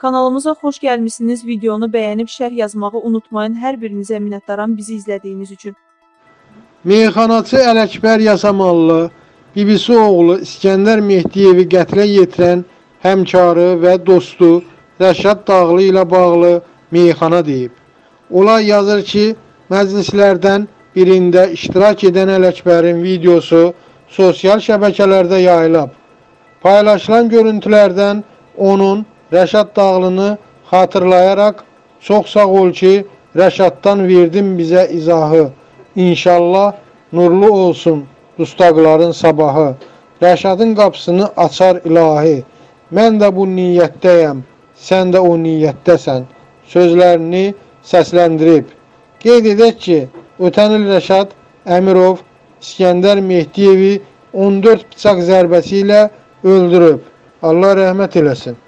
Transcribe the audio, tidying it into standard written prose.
Kanalımıza xoş gəlmişsiniz. Videonu bəyənib şərh yazmağı unutmayın. Hər birinizə minnətdaram bizi izlədiyiniz üçün. Meyxanaçı Ələkbər Yasamallı, bibisi oğlu İskəndər Mehdiyevi qətlə yetirən həmkarı və dostu Rəşad Dağlı ilə bağlı meyxana deyib. Olay yazır ki, məclislərdən birində iştirak edən Ələkbərin videosu sosial şəbəkələrdə yayılıb. Paylaşılan görüntülərdən onun Rəşad Dağlını xatırlayaraq "Çox sağ ol ki, Rəşaddan verdin bizə izahı. İnşallah nurlu olsun dustaqların sabahı. Rəşadın qapısını açar ilahi. Mən də bu niyyətdəyəm, sən də o niyyətdəsən" sözlərini səsləndirib. Qeyd edək ki, ötən il Rəşad Əmirov İskəndər Mehdiyevi 14 bıçaq zərbəsi ilə öldürüb. Allah rəhmət eləsin.